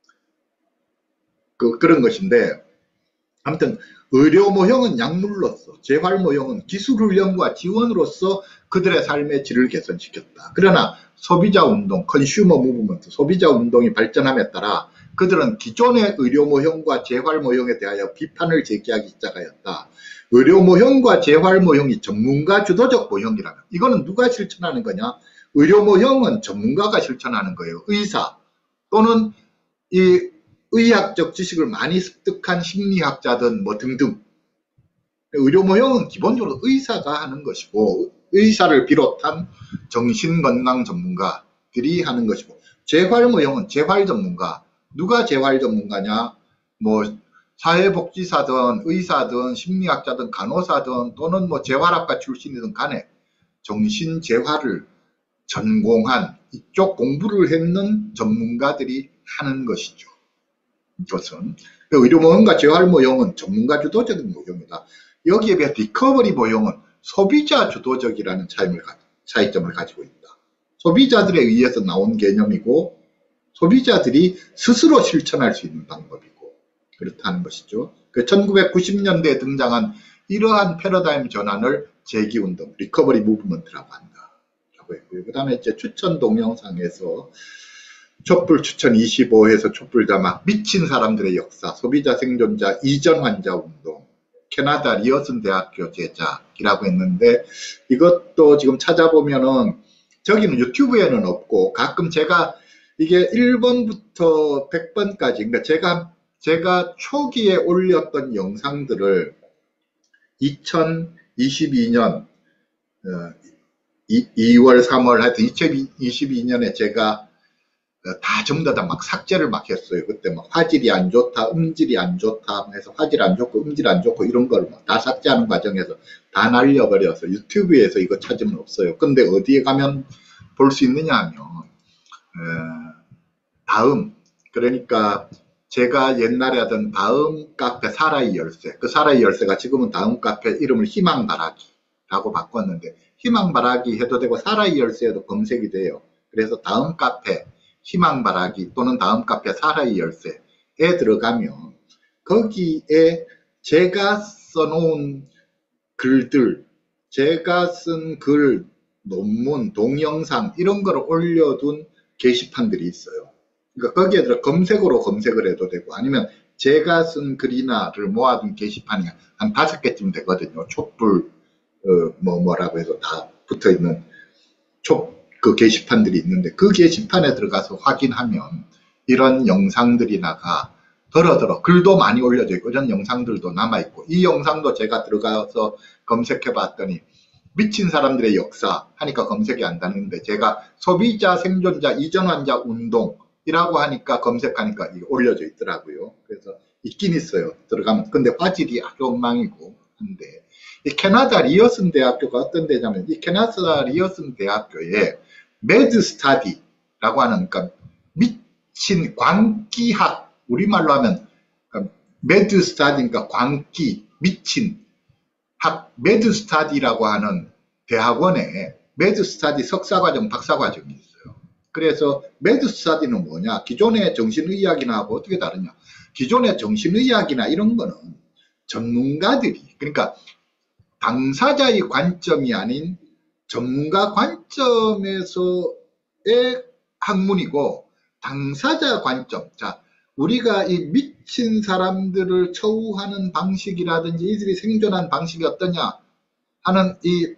그, 그런 것인데 아무튼 의료 모형은 약물로서 재활 모형은 기술훈련과 지원으로서 그들의 삶의 질을 개선시켰다. 그러나 소비자 운동, 컨슈머 무브먼트, 소비자 운동이 발전함에 따라 그들은 기존의 의료 모형과 재활 모형에 대하여 비판을 제기하기 시작하였다. 의료 모형과 재활 모형이 전문가 주도적 모형이라면 이거는 누가 실천하는 거냐? 의료 모형은 전문가가 실천하는 거예요. 의사 또는 이 의학적 지식을 많이 습득한 심리학자든 뭐 등등. 의료 모형은 기본적으로 의사가 하는 것이고 의사를 비롯한 정신건강 전문가들이 하는 것이고 재활 모형은 재활 전문가. 누가 재활 전문가냐? 뭐 사회복지사든 의사든 심리학자든 간호사든 또는 뭐 재활학과 출신이든 간에 정신재활을 전공한 이쪽 공부를 했는 전문가들이 하는 것이죠. 이것은 의료 모형과 재활 모형은 전문가 주도적인 모형이다. 여기에 비해 리커버리 모형은 소비자 주도적이라는 차이점을 가지고 있다. 소비자들에 의해서 나온 개념이고 소비자들이 스스로 실천할 수 있는 방법이고 그렇다는 것이죠. 그 천구백구십 년대에 등장한 이러한 패러다임 전환을 재기운동, 리커버리 무브먼트라고 한다. 그 다음에 이제 추천 동영상에서 촛불 추천 이십오 회에서 촛불 자막 미친 사람들의 역사, 소비자 생존자 이전 환자 운동, 캐나다 리어슨 대학교 제작이라고 했는데 이것도 지금 찾아보면은 저기는 유튜브에는 없고 가끔 제가 이게 일 번부터 백 번까지 그러니까 제가 제가 초기에 올렸던 영상들을 이천이십이 년 어, 이월 삼월 하여튼 이천이십이 년에 제가 다 전부 다 막 삭제를 막 했어요. 그때 막 화질이 안 좋다, 음질이 안 좋다 해서 화질 안 좋고 음질 안 좋고 이런 걸 다 삭제하는 과정에서 다 날려버려서 유튜브에서 이거 찾으면 없어요. 근데 어디에 가면 볼 수 있느냐 하면 에, 다음 그러니까 제가 옛날에 하던 다음 카페 사라이 열쇠 그 사라이 열쇠가 지금은 다음 카페 이름을 희망바라기라고 바꿨는데 희망바라기 해도 되고 사라이 열쇠에도 검색이 돼요. 그래서 다음 카페 희망바라기 또는 다음 카페 사라이 열쇠에 들어가면 거기에 제가 써놓은 글들, 제가 쓴 글, 논문, 동영상 이런 걸 올려둔 게시판들이 있어요. 그러니까 거기에 들어 검색으로 검색을 해도 되고 아니면 제가 쓴 글이나를 모아둔 게시판이 한 다섯 개쯤 되거든요. 촛불 어, 뭐 뭐라고 해서 다 붙어있는 촛 그 게시판들이 있는데 그 게시판에 들어가서 확인하면 이런 영상들이 나가 더러더러 글도 많이 올려져 있고 이런 영상들도 남아있고 이 영상도 제가 들어가서 검색해 봤더니 미친 사람들의 역사 하니까 검색이 안 되는데 제가 소비자 생존자 이전 환자 운동이라고 하니까 검색하니까 이게 올려져 있더라고요. 그래서 있긴 있어요. 들어가면 근데 화질이 아주 엉망이고 한데 이 캐나다 리어슨 대학교가 어떤 데냐면 이 캐나다 리어슨 대학교에 매드 스타디라고 하는 그러니까 미친 광기학 우리말로 하면 그러니까 매드 스타디니까 광기 미친 학 매드 스타디라고 하는 대학원에 매드 스타디 석사과정 박사과정이 있어요. 그래서 매드 스타디는 뭐냐 기존의 정신의학이나 하고 어떻게 다르냐 기존의 정신의학이나 이런 거는 전문가들이, 그러니까 당사자의 관점이 아닌 전문가 관점에서의 학문이고, 당사자 관점, 자, 우리가 이 미친 사람들을 처우하는 방식이라든지 이들이 생존한 방식이 어떠냐 하는 이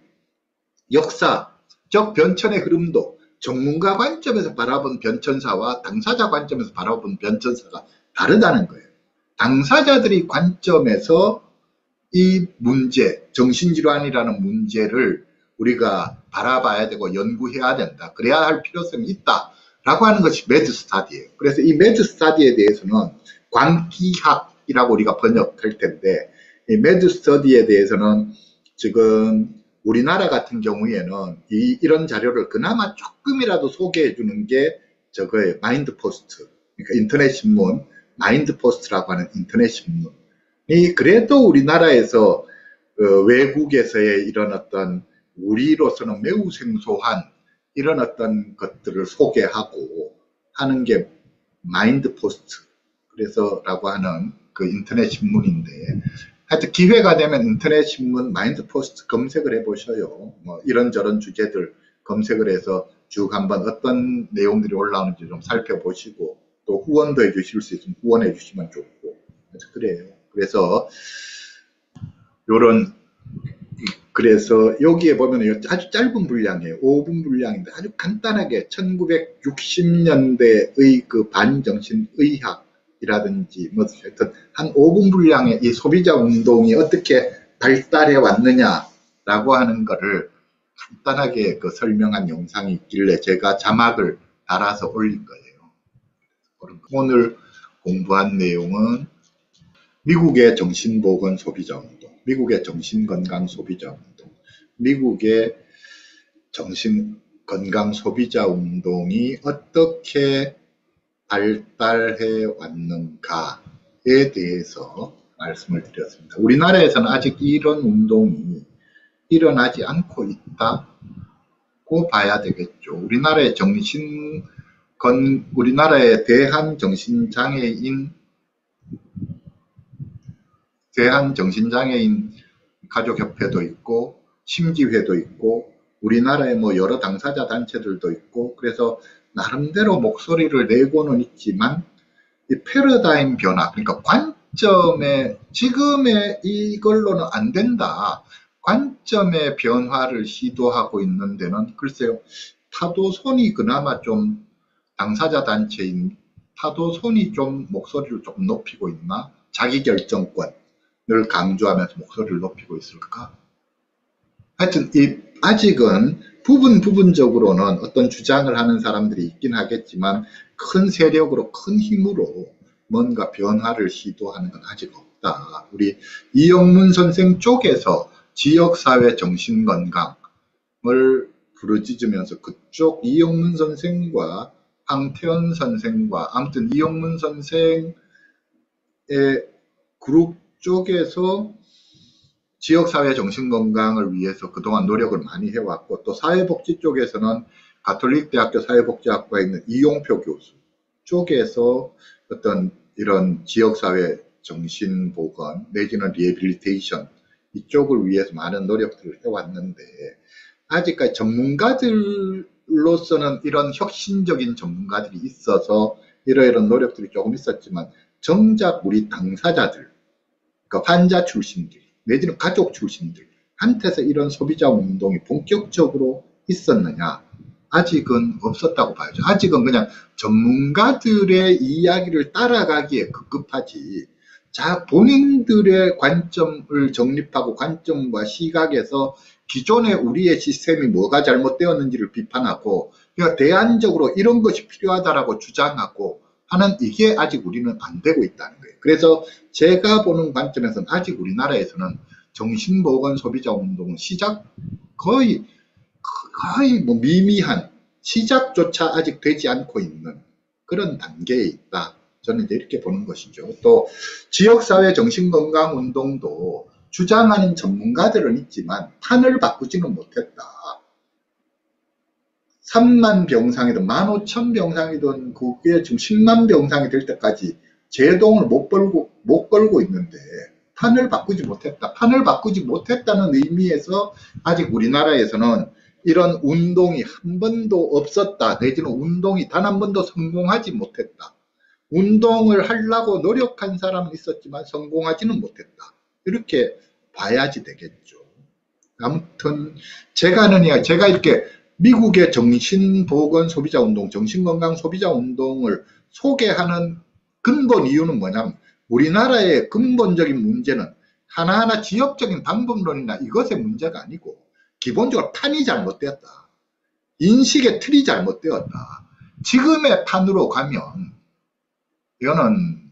역사적 변천의 흐름도 전문가 관점에서 바라본 변천사와 당사자 관점에서 바라본 변천사가 다르다는 거예요. 당사자들의 관점에서 이 문제, 정신질환이라는 문제를 우리가 바라봐야 되고 연구해야 된다. 그래야 할 필요성이 있다. 라고 하는 것이 매드 스타디예요. 그래서 이 매드 스타디에 대해서는 광기학이라고 우리가 번역할 텐데, 이 매드 스터디에 대해서는 지금 우리나라 같은 경우에는 이, 이런 자료를 그나마 조금이라도 소개해 주는 게 저거예요. 마인드 포스트. 그러니까 인터넷 신문, 마인드 포스트라고 하는 인터넷 신문이 그래도 우리나라에서 어, 외국에서의 이런 어떤 우리로서는 매우 생소한 이런 어떤 것들을 소개하고 하는 게 마인드 포스트, 그래서 라고 하는 그 인터넷 신문인데, 하여튼 기회가 되면 인터넷 신문 마인드 포스트 검색을 해보셔요. 뭐 이런저런 주제들 검색을 해서 쭉 한번 어떤 내용들이 올라오는지 좀 살펴보시고, 또 후원도 해주실 수 있으면 후원해 주시면 좋고, 그래요. 그래서 요런, 그래서 여기에 보면 아주 짧은 분량이에요. 오 분 분량인데 아주 간단하게 천구백육십 년대의 그 반정신의학이라든지 뭐 하여튼 한 오 분 분량의 이 소비자 운동이 어떻게 발달해 왔느냐라고 하는 거를 간단하게 그 설명한 영상이 있길래 제가 자막을 달아서 올린 거예요. 오늘 공부한 내용은 미국의 정신보건 소비자 운동, 미국의 정신건강 소비자 운동, 미국의 정신건강 소비자 운동이 어떻게 발달해 왔는가에 대해서 말씀을 드렸습니다. 우리나라에서는 아직 이런 운동이 일어나지 않고 있다고 봐야 되겠죠. 우리나라의 정신 건, 우리나라의 대한정신장애인 대한정신장애인 가족협회도 있고 심기회도 있고 우리나라에 뭐 여러 당사자 단체들도 있고, 그래서 나름대로 목소리를 내고는 있지만 이 패러다임 변화, 그러니까 관점의, 지금의 이걸로는 안 된다, 관점의 변화를 시도하고 있는 데는 글쎄요, 타도손이 그나마 좀, 당사자 단체인 타도손이 좀 목소리를 조금 높이고 있나? 자기결정권을 강조하면서 목소리를 높이고 있을까? 하여튼 이 아직은 부분 부분적으로는 어떤 주장을 하는 사람들이 있긴 하겠지만 큰 세력으로, 큰 힘으로 뭔가 변화를 시도하는 건 아직 없다. 우리 이영문 선생 쪽에서 지역사회 정신건강을 부르짖으면서 그쪽 이영문 선생과 황태현 선생과, 아무튼 이영문 선생의 그룹 쪽에서 지역사회 정신건강을 위해서 그동안 노력을 많이 해왔고, 또 사회복지 쪽에서는 가톨릭대학교 사회복지학과에 있는 이용표 교수 쪽에서 어떤 이런 지역사회 정신보건 내지는 리해빌리테이션 이쪽을 위해서 많은 노력들을 해왔는데, 아직까지 전문가들로서는 이런 혁신적인 전문가들이 있어서 이러이런 노력들이 조금 있었지만, 정작 우리 당사자들, 그러니까 환자 출신들 내지는 가족 출신들 한테서 이런 소비자 운동이 본격적으로 있었느냐? 아직은 없었다고 봐야죠. 아직은 그냥 전문가들의 이야기를 따라가기에 급급하지, 자, 본인들의 관점을 정립하고 관점과 시각에서 기존의 우리의 시스템이 뭐가 잘못되었는지를 비판하고, 그러니까 대안적으로 이런 것이 필요하다라고 주장하고 하는, 이게 아직 우리는 안 되고 있다는 거예요. 그래서 제가 보는 관점에서는 아직 우리나라에서는 정신보건 소비자 운동은 시작, 거의, 거의 뭐 미미한 시작조차 아직 되지 않고 있는 그런 단계에 있다. 저는 이제 이렇게 보는 것이죠. 또 지역사회 정신건강 운동도 주장하는 전문가들은 있지만 판을 바꾸지는 못했다. 삼만 병상이든 만 오천 병상이든 그게 지금 십만 병상이 될 때까지 제동을 못 걸고, 못 걸고 있는데 판을 바꾸지 못했다. 판을 바꾸지 못했다는 의미에서 아직 우리나라에서는 이런 운동이 한 번도 없었다. 내지는 운동이 단 한 번도 성공하지 못했다. 운동을 하려고 노력한 사람은 있었지만 성공하지는 못했다. 이렇게 봐야지 되겠죠. 아무튼 제가 하는 이야기, 제가 이렇게 미국의 정신보건 소비자운동, 정신건강 소비자운동을 소개하는 근본 이유는 뭐냐면 우리나라의 근본적인 문제는 하나하나 지역적인 방법론이나 이것의 문제가 아니고 기본적으로 판이 잘못되었다. 인식의 틀이 잘못되었다. 지금의 판으로 가면 이거는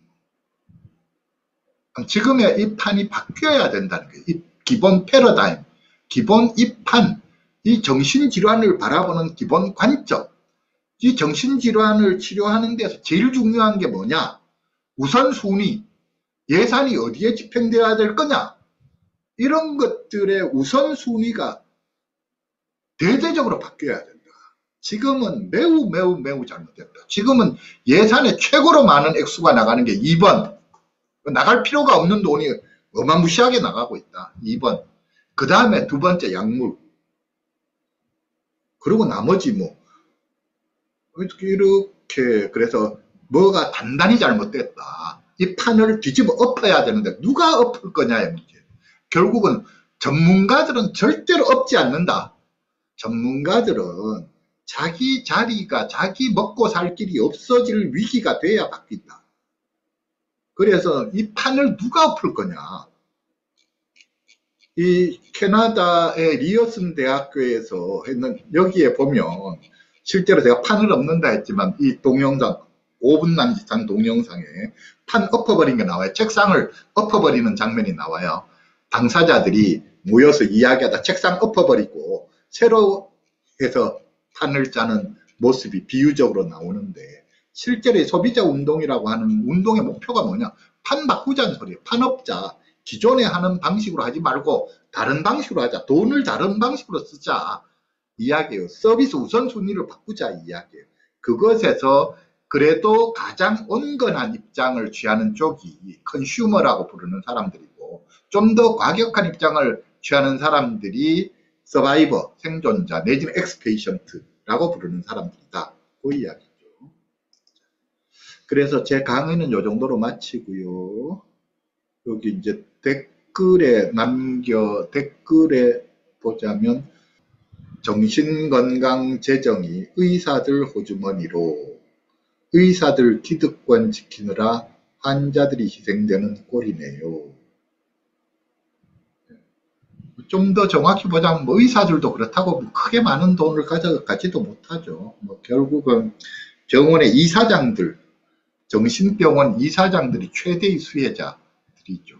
지금의 이 판이 바뀌어야 된다는 거예요. 이 기본 패러다임, 기본 이 판, 이 정신질환을 바라보는 기본 관점, 이 정신질환을 치료하는 데서 제일 중요한 게 뭐냐? 우선순위, 예산이 어디에 집행되어야 될 거냐? 이런 것들의 우선순위가 대대적으로 바뀌어야 된다. 지금은 매우 매우 매우 잘못됐다. 지금은 예산의 최고로 많은 액수가 나가는 게 이 번. 나갈 필요가 없는 돈이 어마무시하게 나가고 있다. 이 번. 그 다음에 두 번째 약물. 그리고 나머지 뭐 이렇게 그래서 뭐가 단단히 잘못됐다. 이 판을 뒤집어 엎어야 되는데 누가 엎을 거냐의 문제. 결국은 전문가들은 절대로 엎지 않는다. 전문가들은 자기 자리가 자기 먹고 살 길이 없어질 위기가 돼야 바뀐다. 그래서 이 판을 누가 엎을 거냐. 이 캐나다의 리어슨 대학교에서 했는 여기에 보면 실제로 제가 판을 엎는다 했지만 이 동영상 오 분 남짓한 동영상에 판 엎어버린 게 나와요. 책상을 엎어버리는 장면이 나와요. 당사자들이 모여서 이야기하다 책상 엎어버리고 새로 해서 판을 짜는 모습이 비유적으로 나오는데 실제로 소비자 운동이라고 하는 운동의 목표가 뭐냐? 판 바꾸자는 소리예요. 판 엎자. 기존에 하는 방식으로 하지 말고 다른 방식으로 하자. 돈을 다른 방식으로 쓰자. 이야기예요. 서비스 우선순위를 바꾸자 이야기예요. 그것에서 그래도 가장 온건한 입장을 취하는 쪽이 컨슈머라고 부르는 사람들이고 좀 더 과격한 입장을 취하는 사람들이 서바이버, 생존자 내지는 엑스페이션트라고 부르는 사람들이다. 그 이야기죠. 그래서 제 강의는 이 정도로 마치고요. 여기 이제 댓글에 남겨 댓글에 보자면 정신건강 재정이 의사들 호주머니로 의사들 기득권 지키느라 환자들이 희생되는 꼴이네요. 좀 더 정확히 보자면 뭐 의사들도 그렇다고 뭐 크게 많은 돈을 가져가지도 못하죠. 뭐 결국은 병원의 이사장들, 정신병원 이사장들이 최대의 수혜자들이죠.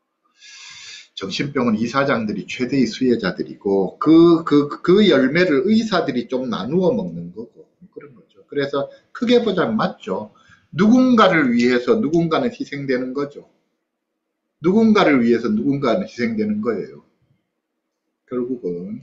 정신병원 이사장들이 최대의 수혜자들이고 그, 그, 그 열매를 의사들이 좀 나누어 먹는 거고 그런 거죠. 그래서 크게 보자면 맞죠. 누군가를 위해서 누군가는 희생되는 거죠. 누군가를 위해서 누군가는 희생되는 거예요. 결국은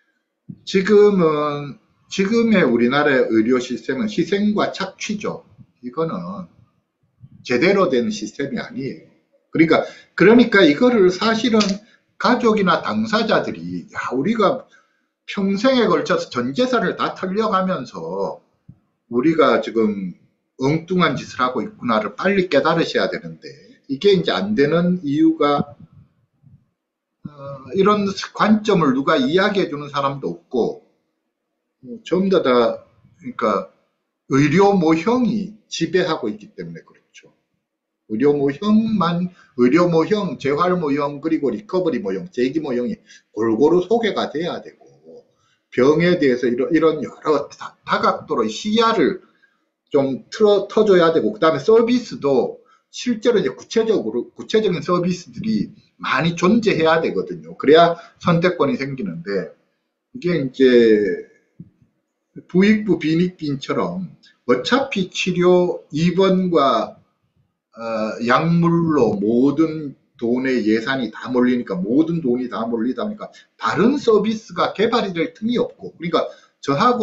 지금은 지금의 우리나라의 의료 시스템은 희생과 착취죠. 이거는 제대로 된 시스템이 아니에요. 그러니까 그러니까 이거를 사실은 가족이나 당사자들이 야 우리가 평생에 걸쳐서 전 재산을 다 털려가면서 우리가 지금 엉뚱한 짓을 하고 있구나를 빨리 깨달으셔야 되는데 이게 이제 안 되는 이유가 어, 이런 관점을 누가 이야기해 주는 사람도 없고 전부 다, 다 그러니까 의료 모형이 지배하고 있기 때문에 그렇죠. 의료 모형만 의료 모형, 재활 모형 그리고 리커버리 모형, 재기 모형이 골고루 소개가 돼야 되고 병에 대해서 이런, 이런 여러 다, 다각도로 시야를 좀 틀어 터줘야 되고 그 다음에 서비스도 실제로 이제 구체적으로 구체적인 서비스들이 많이 존재해야 되거든요. 그래야 선택권이 생기는데 이게 이제 부익부 빈익빈처럼 어차피 치료 입원과 어, 약물로 모든 돈의 예산이 다 몰리니까 모든 돈이 다 몰리다 보니까 다른 서비스가 개발이 될 틈이 없고 그러니까 저하고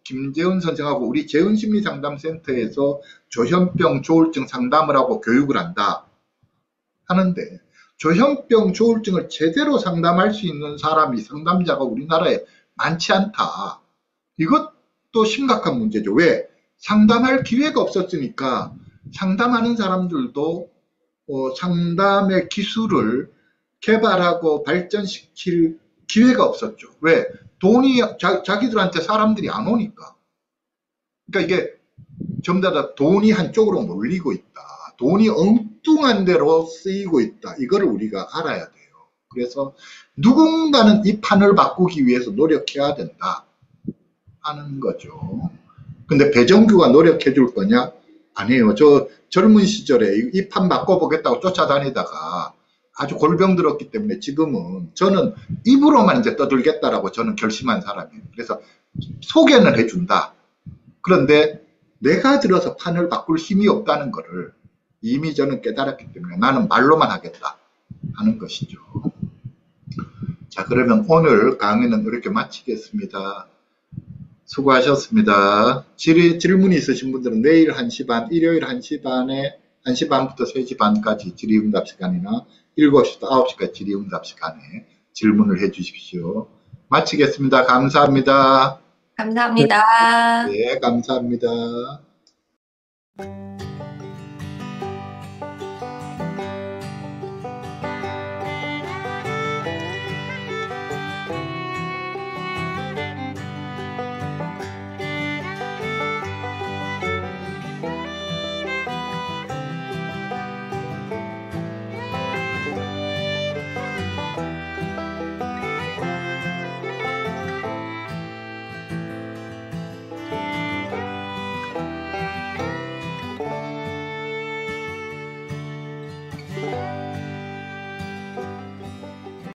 김재훈 선생하고 우리 재훈심리상담센터에서 조현병, 조울증 상담을 하고 교육을 한다 하는데 조현병, 조울증을 제대로 상담할 수 있는 사람이 상담자가 우리나라에 많지 않다. 이것도 심각한 문제죠. 왜? 상담할 기회가 없었으니까 상담하는 사람들도 어, 상담의 기술을 개발하고 발전시킬 기회가 없었죠. 왜? 돈이 자, 자기들한테 사람들이 안 오니까. 그러니까 이게 전부 다 돈이 한쪽으로 몰리고 있다. 돈이 엉뚱한 데로 쓰이고 있다. 이거를 우리가 알아야 돼요. 그래서 누군가는 이 판을 바꾸기 위해서 노력해야 된다 하는 거죠. 근데 배정규가 노력해 줄 거냐? 아니에요. 저 젊은 시절에 이 판 바꿔보겠다고 쫓아다니다가 아주 골병 들었기 때문에 지금은 저는 입으로만 이제 떠들겠다라고 저는 결심한 사람이에요. 그래서 소개는 해준다. 그런데 내가 들어서 판을 바꿀 힘이 없다는 것을 이미 저는 깨달았기 때문에 나는 말로만 하겠다 하는 것이죠. 자, 그러면 오늘 강의는 이렇게 마치겠습니다. 수고하셨습니다. 질, 질문이 있으신 분들은 내일 한 시 반, 일요일 한 시 반에 한 시 반부터 세 시 반까지 질의응답 시간이나 일곱 시부터 아홉 시까지 질의응답 시간에 질문을 해 주십시오. 마치겠습니다. 감사합니다. 감사합니다. 네, 감사합니다.